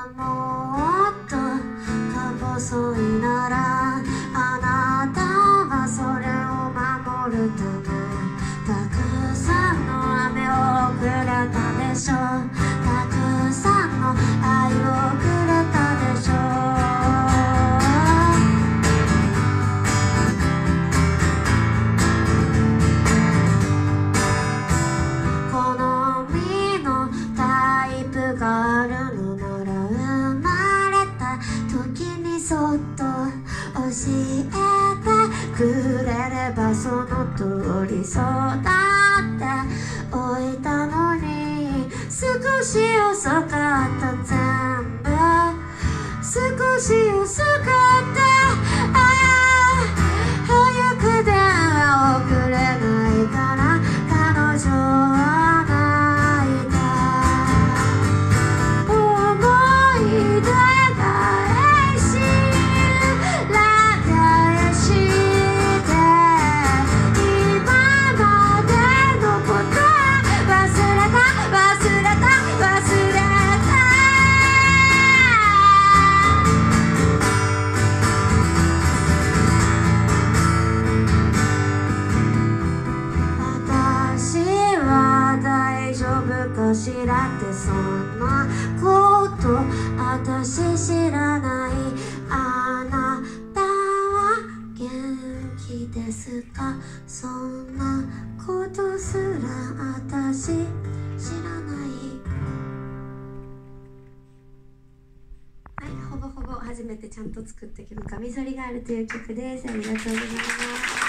もっとか細いならあなたはそれを守るためたくさんの雨をくれたでしょう。たくさんの愛をくれたでしょう。好みのタイプがあるのなら生まれた時にそっと教えてくれればその通り育っておいたのに少し遅かった全部少し遅かった早く電話をくれないから彼女は泣いた思い出返しら返して今までのこと忘れた忘れた忘れた私は大丈夫かしらってそんなこと私知らない。あなたは元気ですか？そんなことすら私知らない。はい、ほぼほぼ初めてちゃんと作った曲「カミソリガール」という曲です。ありがとうございます。